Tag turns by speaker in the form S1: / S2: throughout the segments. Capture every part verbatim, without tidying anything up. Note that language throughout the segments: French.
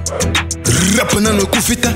S1: Rap Nano Koufita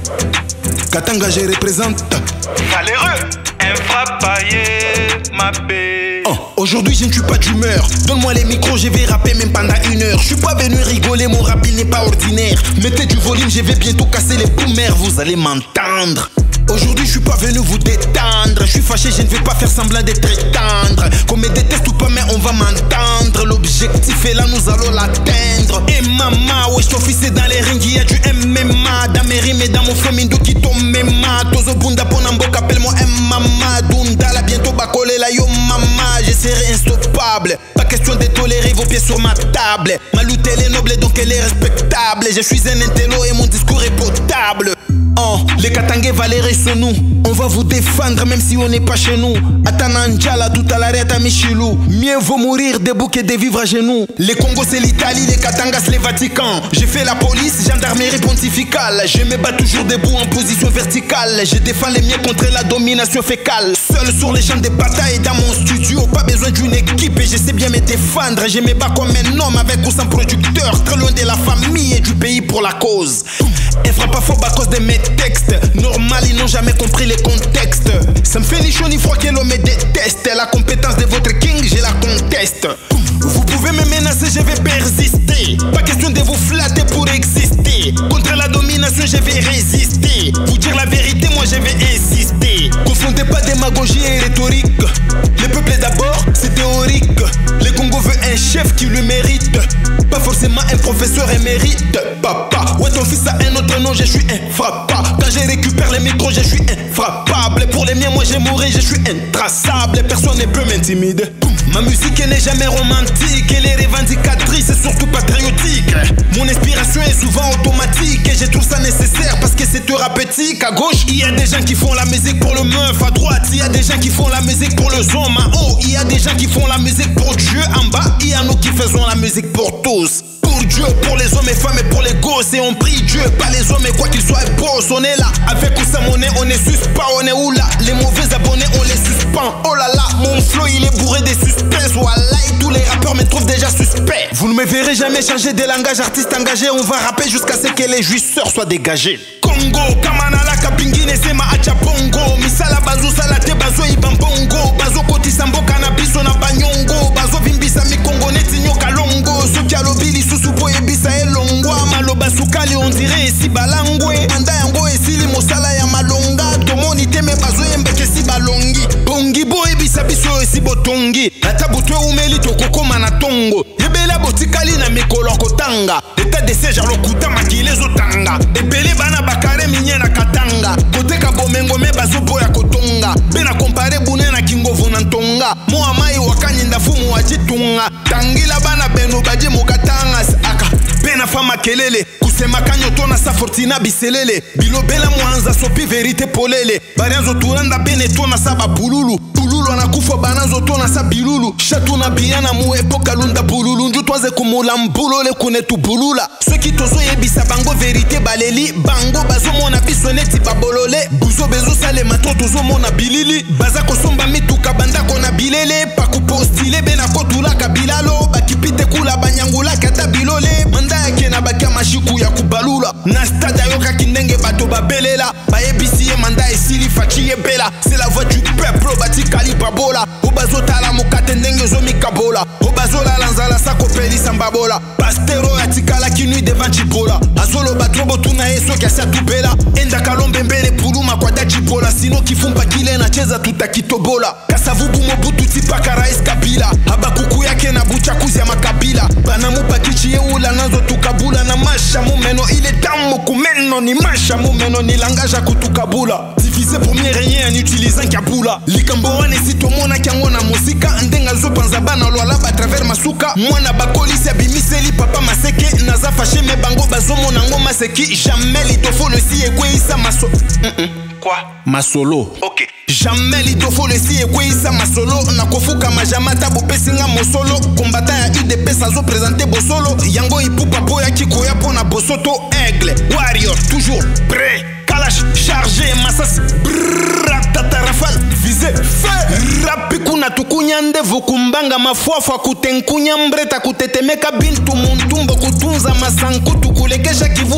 S1: Katanga je représente
S2: Valeureux, un frappaillé, ma paix.
S1: Oh, aujourd'hui je ne suis pas d'humeur. Donne-moi les micros, je vais rapper même pendant une heure. Je suis pas venu rigoler, mon rap il n'est pas ordinaire. Mettez du volume, je vais bientôt casser les boomers. Vous allez m'entendre. Aujourd'hui je suis pas venu vous détendre. Je suis fâché, je ne vais pas faire semblant d'être tendre. Qu'on me déteste ou pas mais on va m'entendre. L'objectif est là, nous allons l'atteindre. Et maman, ouais, je t'officie dans les rings, il y a du M M A. Dans mes rimes et dans mon flow, Mindo qui tombe même. Tozo Bunda Ponamboka, appelle-moi M Mama. Dundala, bientôt Bakole la yo mama. Je serai instoppable. Pas question de tolérer vos pieds sur ma table. Ma lutte elle est noble donc elle est respectable. Je suis un intello et mon discours est potable. Oh, les Katangais Valérés sont nous. On va vous défendre même si on n'est pas chez nous. Atananjala, tout à l'arrêt à Michilou. Mieux vaut mourir debout que de vivre à genoux. Les Congos c'est l'Italie, les Katangas les Vatican. J'ai fait la police, gendarmerie pontificale. Je me bats toujours debout en position verticale. Je défends les miens contre la domination fécale. Seul sur les champs de bataille dans mon studio. Pas besoin d'une équipe et je sais bien me défendre. Je me bats comme un homme avec ou sans producteur. Très loin de la famille et du pays pour la cause. Elle frappe pas fort à cause de mes textes. Normal, ils n'ont jamais compris les contextes. Ça me fait ni chaud ni froid que l'homme me déteste. La compétence de votre king, je la conteste. Vous pouvez me menacer, je vais persister. Pas question de vous flatter pour exister. Contre la domination, je vais résister. Vous dire la vérité, moi je vais insister. Confondez pas démagogie et rhétorique. Le peuple d'abord, c'est théorique. Le Congo veut un chef qui lui mérite. Pas forcément un professeur émérite. Papa, ouais ton fils a un autre nom, je suis infrappable. Quand je récupère les micros, je suis infrappable. Pour les miens, moi j'ai mouru, je suis intraçable. Personne ne peut m'intimider. Ma musique elle n'est jamais romantique. Elle est revendicatrice et surtout patriotique. Mon inspiration est souvent automatique. Et je trouve ça nécessaire parce que c'est thérapeutique. À gauche, il y a des gens qui font la musique pour le meuf. À droite, il y a des gens qui font la musique pour le homme. En haut, il y a des gens qui font la musique pour Dieu. En bas, il y a nous qui faisons la musique pour tous. Pour Dieu, pour les hommes et femmes et pour les gosses. Et on prie Dieu, pas les hommes et quoi qu'ils soient boss. On est là, avec ou sans monnaie, on est suspend. On est où là? Les mauvais abonnés, on les suspend. Oh là là, mon flow il est bourré de suspense. Voilà, et tous les rappeurs me trouvent déjà suspect. Vous ne me verrez jamais changer de langage. Artiste engagé, on va rapper jusqu'à ce que les jouisseurs soient dégagés. Congo, Kamanala, Kapingine, Sema, Achaponggo. Misala, Bazo, Salate, Bazo, Ibambongo. Bazo, Koti, Sambo, Canabiso, na Banyongo. Bazo, Bimbisa, Mikongo, Netinyo, Kalongo. Sokialo, Bili, Susupo, Ebisa, Elongwa. Maloba, Sukali, on dirait ici Balangwe. Anda, Yango, Esili, Mosala, Yamalonga. Tomoni, Teme, Bazo, Yembeke, si Balongi. Bongi, Bo, Ebisa, Biso, Esi, Botongi. Natabutwe, Umeli, Tokoko, Manatongo. Yebela, Botikali, na Mikolo, Kotanga. L'état de ces gens, Lokuta, Makile, Zotanga. Ebele, Bana, Bakare, Minye, na Katanga. Koteka, Bomengo, Me, Bazo, Boya, Kotonga. Bena, Kompare, Bune, na Kingo, Vonantonga. Moamai, Wakani, Ndafumu, Wajitunga. Tangila, Bana, Beno, Baji, Mokatanga, Aka. Bena, Fama, Kelele. Kusema, Kanyo, Tona, Sa, Fortina, Biselele. Bilo, Bela, Mwanza, Sopi, Verite, Polele. Barianzo, Turanda, Bene, Tona, Saba, Bululu. Bululu, Anakufa, Bananzo, Tona, Sa, Bilulu. Chatuna, Biana, Mu, Epoka, Lunda, Bululu. Njutwaze, Kumula, Mbulole, Kunetu, Bulula. Ceux qui tozo, Yebisa, Bango, Verite, Baleli. Bango, Bazo, Mona, Bisoneti, Babolole. Buzo, Bezo, Sale, Mato, Tozo, Mona, Bilili. Baza, Kosomba, Mitu, Kabanda, Kona, Bilele. Pakupo, Stile, Bena, Kotula, Kabilalo. Bakipite, Kula, Banyangula, Kata, Bilole. Manda, Kena, Bakia, Mashiku, Yakubalula. Nastada, Yoka, Kindenge, Bato, Babelela. Baebisi, Manda, Esili, Fachi, Bela. C'est la voix du peuple, Bati, Kali, Babola. Obazo, Tala, Mokate, Ndenge, Zomi, Kabola. Obazo, La Lanzala, Sako, Peli, Sambabola. Pastero, Atikala, Kinui, devant Chibola. Azolo, Batrobo, Tuna, Eso, Kiasa, Tubela. Enda, Kalombe, Mbele, Puluma, Kwada, Chibola. Sino, Kifumba, Kile, na Cheza, Tuta, Kitobola. Kasavubu, Mobutu, Tipakara, Eskabila. Habakuku, Yake, na Bucha, Kuzia, Makabila. Banamu, Pakichi, Eula, Nazo, Tukabula. Na Masha, Mumeno, il est temps, Mokumeno, ni Masha, Mumeno, ni langage, Kutukabula. Divisé pour mieux régner en utilisant Kabula. Likambo, wane, si Tomona, Kiangona, Mosika. Ndenga, Zo, Panzabana, Loalaba, à travers Masuka. Mwana, Bakoli, Bimiseli, Papa, Maseke. Naza, Faché, me Bango, Bazomo, Nango, Maseki. Jamais, l'itofo, le si, et Kwei, Maso.
S2: Quoi?
S1: Masolo.
S2: Ok.
S1: Jamais l'itofo, le si, et Kwei, Masolo. Nakofuka, Majamata, Bopesinga, Mosolo. Combattant à U D P, Sazo, présenté Bosolo. Yango, Ipupa, Boya, Kikoya, Pona, Bosoto, Aigle. Warrior, toujours prêt. Kalash, chargé, Massas. Brrrr, Tata Rafale, visé, fait. Rapiku na tukunyande vukumbanga mafuafu kutenkunya mbreta kutetemeka bintu muntumbo kutunza masankutu kulekesha kivuno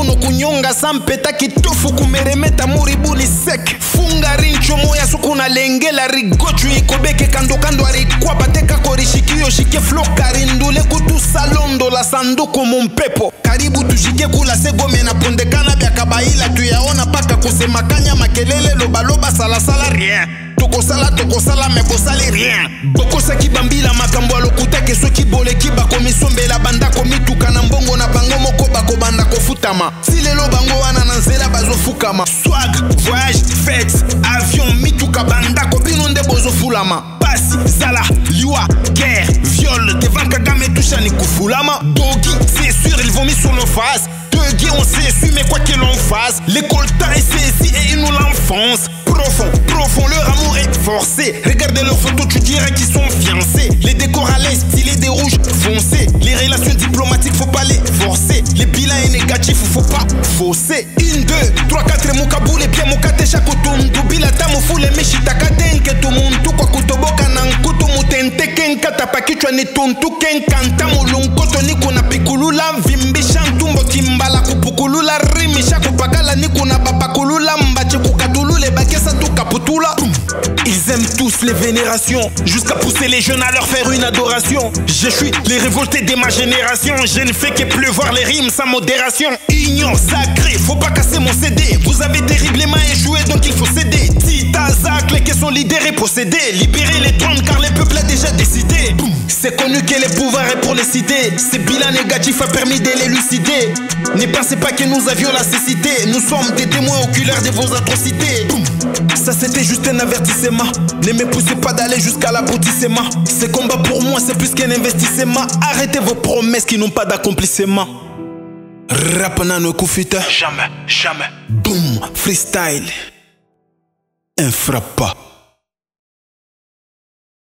S1: nyonga sampeta kitofu kumeremeta muribuni sek funga rincho moya sukuna lengela rigochu ikobeke kando kando arikwa bateka korishikio shike flo karindule kutu salondo la sanduku mumpepo karibu tushike kula segome na pondekana bya kabaila tuyaona paka kusema kanya makelele lobaloba sala sala rien tokosala tokosala me bosali rien bokosa kibambila makambo alokutake soki boleki bakomisombela bandako mituka na mbongo na bango moko bakobanda kofutama si lelo bango wana na nzela bazofukama swag voyage fête avion mituka bandako bino nde bozofulama pasi zala liwa guerre viol devant Kagame toucha ni kufulama dogi c'est sûr ils vont mis sur nos faces deux on s'essuie mais quoi que l'on fasse l'école est saisie et ils nous l'enfoncent profond profond leur amour est forcé regardez leurs photos tu dirais qu'ils sont fiancés les décors à l'aise stylés des rouges foncés les relations diplomatiques faut pas les forcer les bilans est négatif faut pas fausser une deux trois quatre mukabu les pieds mukate chaque otundu bila tamu fule meshitakatenke tumuntu kwa kutoboka na nkutu mutente kenkata pakichwa ni tuntu kenkanta mulunkoto niko na pikulula vimbisha ntumbo kimbala kupukulula rimisha kupakala niko na bapakulula mbache kukadulule bakesa tu kaputula. Ils aiment tous les vénérations jusqu'à pousser les jeunes à leur faire une adoration. Je suis les révoltés de ma génération. Je ne fais que pleuvoir les rimes sans modération. Union sacrée, faut pas casser mon C D. Vous avez terriblement échoué donc il faut céder. Tita Zak, les qui sont leaders et possédés. Libérer les trônes car le peuple a déjà décidé. C'est connu que le pouvoir est pour les citer. Ce bilan négatif a permis de l'élucider. Ne pensez pas que nous avions la cécité. Nous sommes des témoins oculaires de vos atrocités. Ça c'était juste un avertissement. Ne me poussez pas d'aller jusqu'à l'aboutissement. Ce combat pour moi c'est plus qu'un investissement. Arrêtez vos promesses qui n'ont pas d'accomplissement. Rap nano kufita.
S2: Jamais, jamais.
S1: Boom, freestyle. Un frappa.